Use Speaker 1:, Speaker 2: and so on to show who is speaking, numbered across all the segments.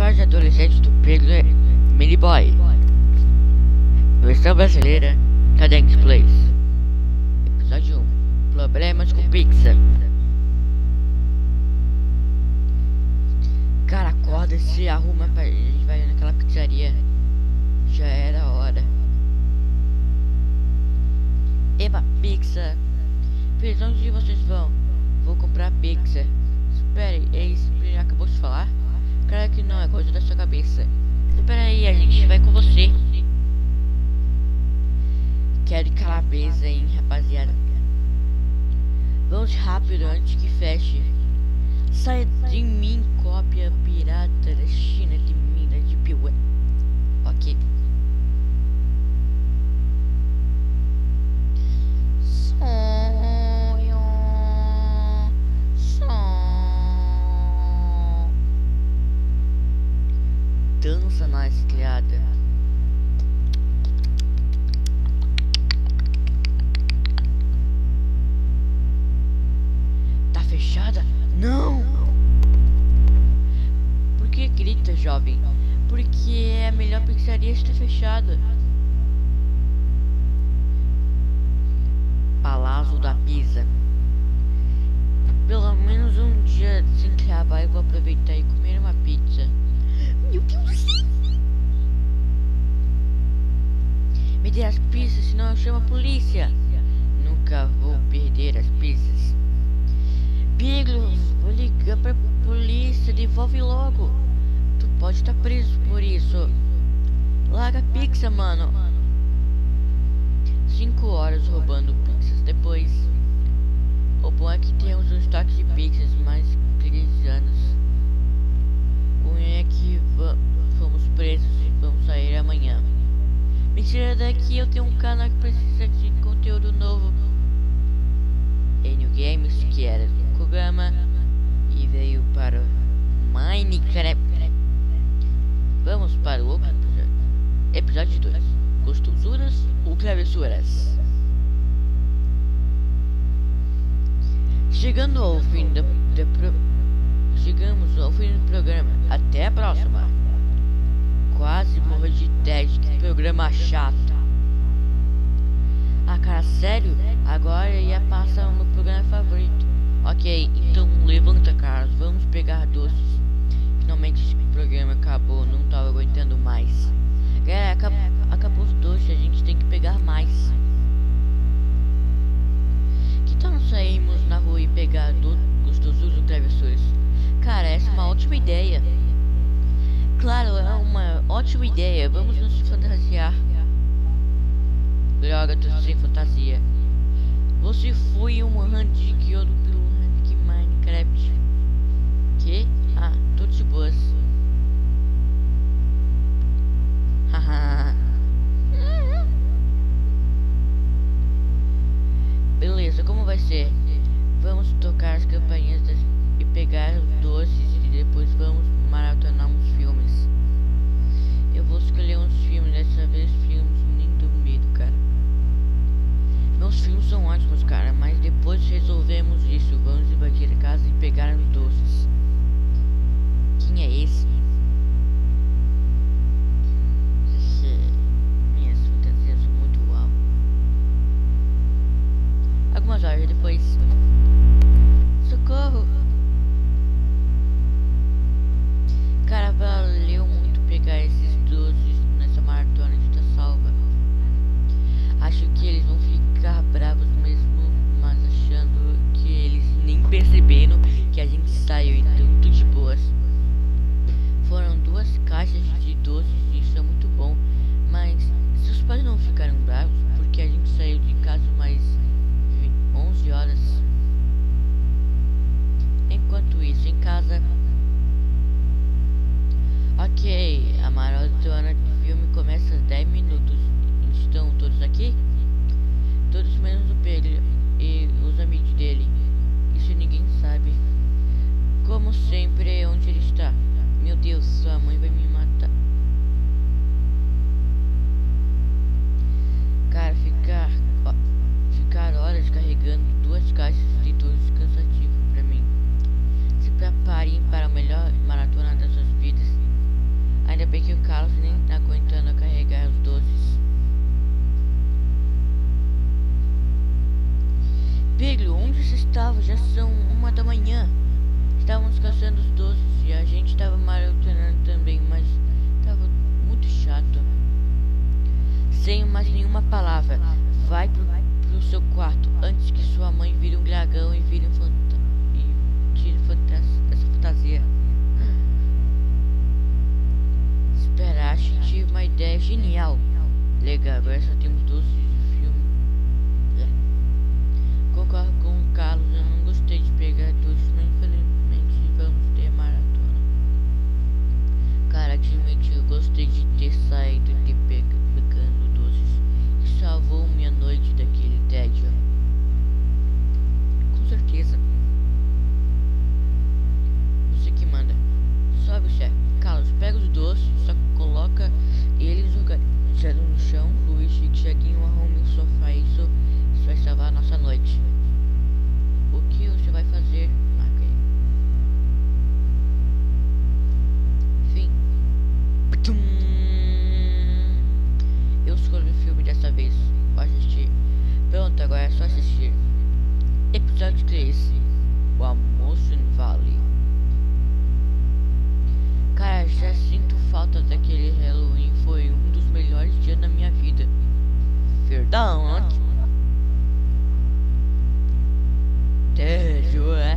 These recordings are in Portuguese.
Speaker 1: fase adolescente do Pedro é Mini Boy. Versão brasileira, Cadence Place. Episódio 1. Problemas com Pixar. Cara, acorda e se arruma pra gente vai naquela pizzaria. Já era a hora. Eba, pizza. Filhos, onde vocês vão? Vou comprar pizza. Espere, ele acabou de falar? Claro que não, é coisa da sua cabeça. Espera aí, a gente vai com você. Quero calabresa, hein, rapaziada. Vamos rápido antes que feche. Sai de mim, cópia pirata da China de mina de piué. Ok. Dança na escada. Tá fechada? Não! Por que grita, jovem? Porque a melhor pizzaria está fechada. Palácio da Pizza. Pelo menos um dia sem trabalho vou aproveitar e comer uma pizza. Meu Deus do céu! Me dê as pizzas, senão eu chamo a polícia. Nunca vou perder as pizzas. Pedro, vou ligar pra polícia, devolve logo. Tu pode estar preso por isso. Larga a pizza, mano. 5 horas roubando pizzas depois. O bom é que temos um estoque de pizzas mais 3 anos. O ruim é que fomos presos e vamos sair amanhã. Me tira daqui, eu tenho um canal que precisa de conteúdo novo. New Games, que era um programa, e veio para o Minecraft. Vamos para o outro episódio. Episódio 2. Gostosuras ou travessuras? Chegamos ao fim do programa. Até a próxima. Quase morri de tédio. Que programa chato. Ah, cara, sério? Agora ia passar o meu programa favorito. Ok, então levanta, cara. Vamos pegar doces. Finalmente esse programa acabou. Não tava aguentando mais. Galera, acabou os doces. A gente tem que pegar mais. Que tal nós sairmos na rua e pegar gostosuras ou travessuras? Cara, essa é uma ótima ideia. Claro, é uma ótima ideia. Vamos nos fantasiar. Droga, tô sem fantasia. Você foi um randy guiado pelo Randy Minecraft. Que? Ah, tô de boas. Haha. Beleza, como vai ser? Vamos tocar as campainhas e pegar os doces e depois vamos maratonar uns filmes. Eu vou escolher uns filmes, dessa vez filmes nem do medo, cara. Meus filmes são ótimos, cara, mas depois resolvemos isso. Vamos invadir a casa e pegar os doces. Quem é esse? Minhas fantasias são muito uau. Algumas horas depois. Socorro! Cara, valeu muito pegar esses doces nessa maratona de tá salva. Acho que eles vão ficar bravos mesmo, mas achando que eles nem perceberam que a gente saiu, então tudo de boas. Foram 2 caixas de doces, isso é muito bom, mas seus pais não ficaram bravos porque a gente saiu de casa mais 11 horas. Enquanto isso, em casa... Ok, a maratona de filme começa às 10 minutos. Estão todos aqui? Todos menos o Pedro e os amigos dele. Isso ninguém sabe. Como sempre, onde ele está? Meu Deus, sua mãe vai me matar. Cara, ficar horas carregando 2 caixas de doces cansativo pra mim. Se preparem para a melhor maratona das suas vidas. bem que o Carlos nem tá aguentando carregar os doces. Pedro, onde você estava? Já são 1 da manhã. Estávamos caçando os doces e a gente estava maratonando também, mas estava muito chato. Sem mais nenhuma palavra, vai pro seu quarto antes que sua mãe vire um dragão e vire tire essa fantasia. Espera, acho que tive uma ideia genial. Legal, agora só temos doces de filme. Concordo com o Carlos, eu não gostei de pegar doces, mas infelizmente vamos ter maratona. Cara, admito, eu gostei de ter saído de pegando doces e salvou minha noite daquele tédio. Com certeza. Você que manda. Sobe o chefe. Carlos, pega os doces, só coloca eles organizados no chão. Luiz e Thiaguinho arrumem o sofá. Isso vai salvar a nossa noite. O que você vai fazer? Ok. Fim. Eu escolhi o filme dessa vez. Vou assistir. Pronto, agora é só assistir. Episódio 3. O almoço no vale. Cara, já sinto falta daquele Halloween. Foi um dos melhores dias da minha vida. Verdade. Tédio, é?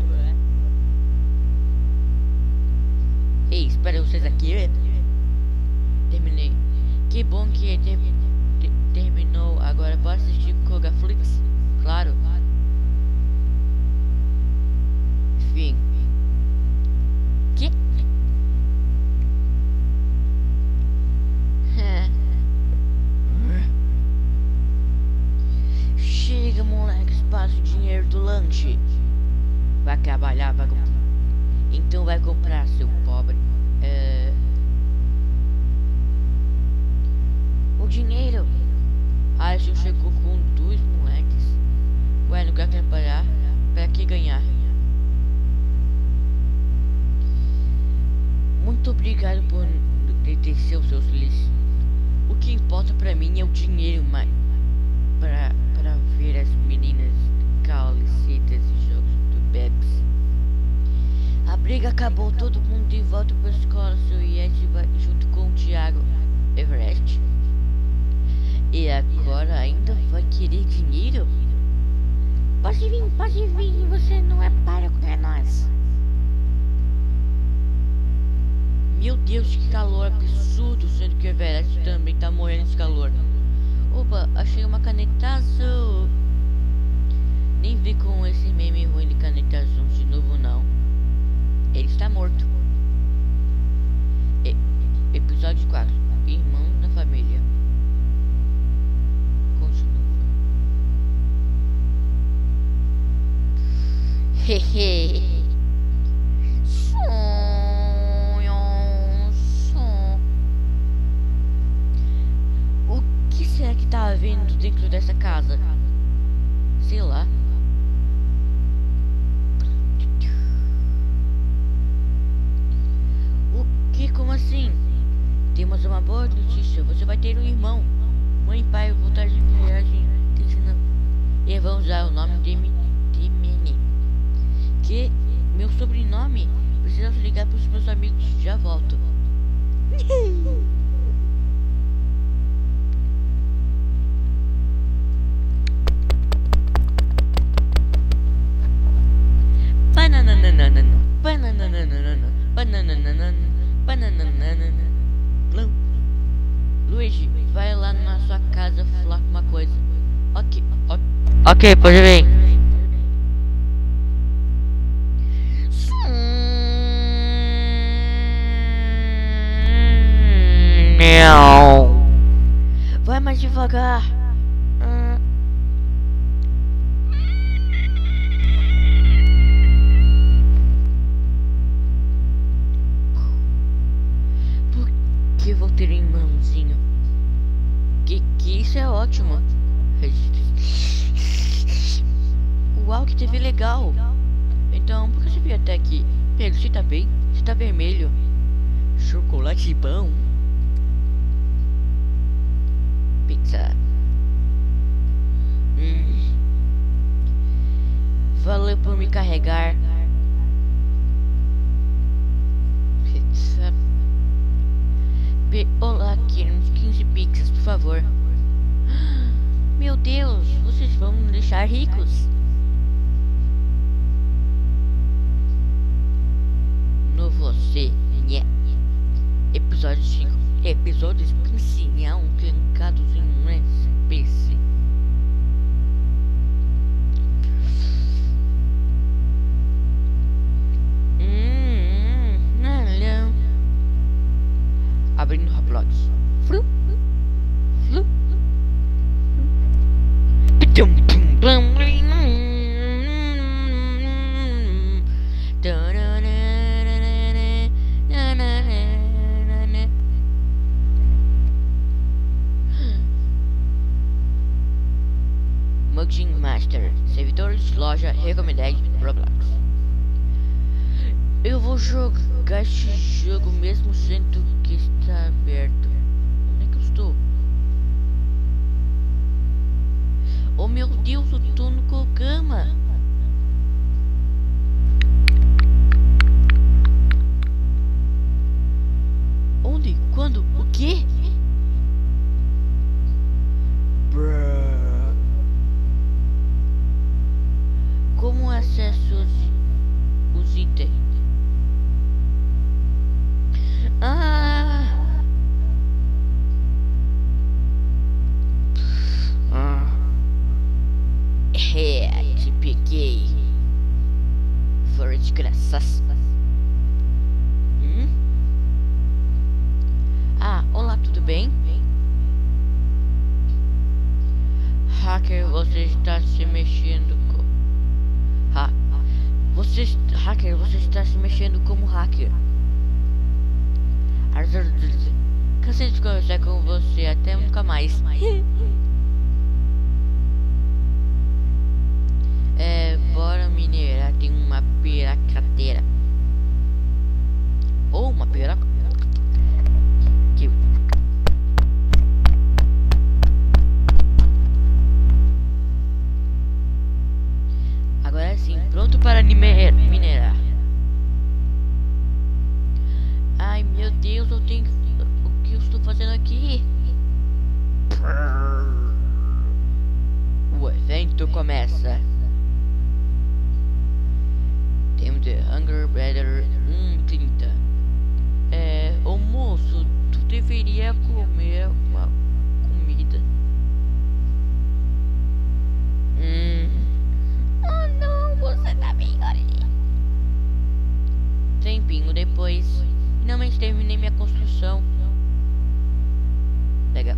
Speaker 1: Ei, espera vocês aqui. Terminei. Que bom que terminou. Agora posso assistir Kogaflix? Claro. Fim. Que? Chega, moleque, passa o dinheiro do lanche. Vai trabalhar, vagabundo. Então vai comprar, seu pobre. O dinheiro. Alisson chegou com 2 moleques. Ué, não quer trabalhar? Pra que ganhar? Muito obrigado por detecer os seus lixos. O que importa pra mim é o dinheiro, mas pra ver as meninas calicitas e jogos do Bebs. A briga acabou, todo mundo de volta pra escola. Seu Yeti vai junto com o Thiago Everest. E agora ainda vai querer dinheiro? Pode vir, você não é para com nós. Meu Deus, que calor absurdo, sendo que o Everest também tá morrendo de calor. Opa, achei uma caneta azul. Nem vi com esse meme ruim de caneta azul de novo não. Ele está morto. Episódio 4. Irmãos da família. Continua. Hehe. O que será que tá havendo dentro dessa casa? Sei lá. O que? Como assim? Temos uma boa notícia. Você vai ter um irmão. Mãe e pai voltar de viagem e vão usar o nome de Mini. Que? Meu sobrenome? Preciso ligar para os meus amigos. Já volto. Luigi, vai lá na sua casa falar uma coisa. Ok, pode vir. Vai mais devagar. Por que vou ter irmãozinho? Que isso é ótimo. Uau, que TV legal. Então, por que você veio até aqui? Pedro, você tá bem? Você tá vermelho. Chocolate bom. pizza. Valeu por me carregar. Pizza. Olá, queremos 15 pizzas, por favor. Meu Deus, vocês vão me deixar ricos. No você, né? Episódio 5. Episódios principais colocados em um espécie. Abrindo Roblox. Flu. Flu. Mugging Master, servidores, loja, recomendado, Roblox. Eu vou jogar esse jogo mesmo sendo que está aberto. Onde é que eu estou? Oh meu Deus, eu tô no Kogama. Onde? Quando? O quê? Como acesso os itens? Te peguei. Foram desgraças. Olá, tudo bem? Hacker, você está se mexendo com... Hacker, você está se mexendo como hacker. Cansei de conversar com você, até nunca mais. Bora minerar, tem uma piracateira. Ou uma piraca. Agora sim, pronto para minerar. Ai meu Deus, eu tenho... O que eu estou fazendo aqui? O evento começa. Temos The Hunger Better 1:30. Ô moço, tu deveria comer uma comida. Oh não, você tá bem gordinho. Tempinho depois, finalmente terminei minha construção. Legal.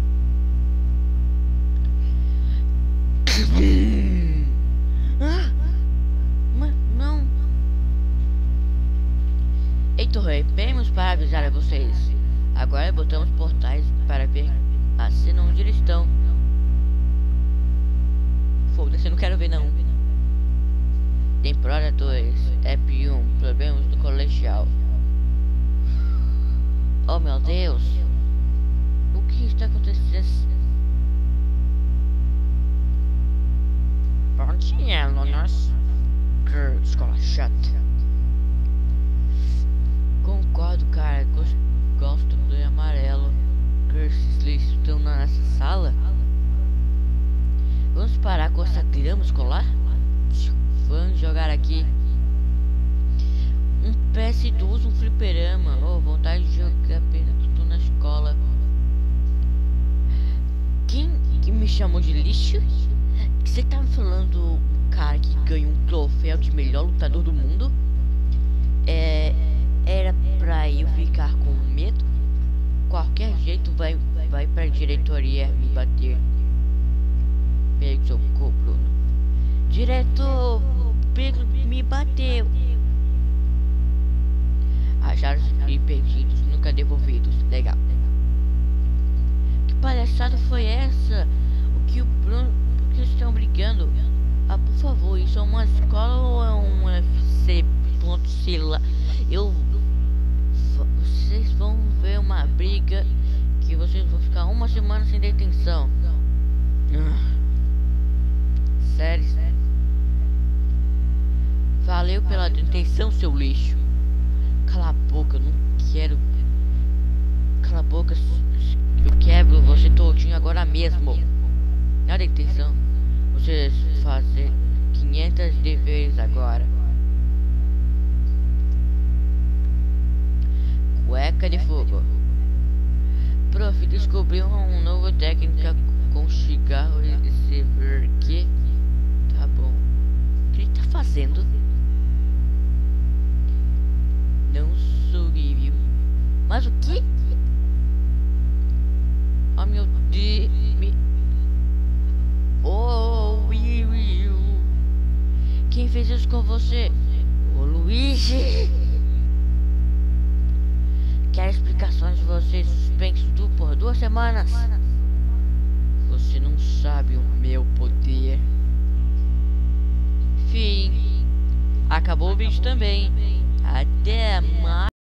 Speaker 1: Não. Heitor, vemos para avisar a vocês. Agora botamos portais para ver a cena onde eles estão. Foda-se, eu não quero ver não. Temporada 2, App 1, problemas do colegial. Oh meu Deus. O que está acontecendo? Bom dia, alunos. Que escola chata. Concordo, cara. Gosto do amarelo. Que esses lixos estão nessa sala. Vamos parar com essa grama escolar? Vamos jogar aqui um PS2, um fliperama. Oh, vontade de jogar apenas que estou na escola. Quem que me chamou de lixo? Que você tá me falando o cara que ganhou um troféu de melhor lutador do mundo? Era pra eu ficar com medo? Qualquer jeito vai pra diretoria me bater. Pedro socorro, Bruno. Diretor, Pedro me bateu. Achados e perdidos, nunca devolvidos. Legal. Que palhaçada foi essa? O que o Bruno... Por que estão brigando? Por favor, isso é uma escola ou é um FC? Sei lá. Vocês vão ver uma briga que que vocês vão ficar uma semana sem detenção. Sério? Valeu pela detenção, seu lixo. Cala a boca, eu não quero. Cala a boca, eu quebro você todinho agora mesmo. Na detenção, vocês fazem 500 deveres agora. Cueca de fogo. Prof, descobriu uma nova técnica com cigarro e silver. Que? Tá bom. O que ele tá fazendo? Não sobreviu. Mas o que? Oh meu Deus. Oh, Will. Quem fez isso com você? O Luigi. Quer explicações de você suspenso por 2 semanas? Você não sabe o meu poder. Fim. Acabou o vídeo também. Até mais.